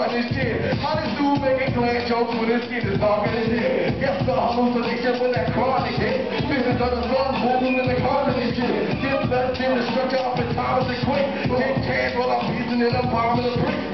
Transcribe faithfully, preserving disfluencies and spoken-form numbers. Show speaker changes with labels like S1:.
S1: on this shit. How this dude making glad jokes when his kid is talking his shit? Yes, the hallucination when that chronic hit. Visions of the sun moving in the car and shit. Get left in the structure up in Thomas and quick. Get cash while I'm piecing in a bomb in a brick.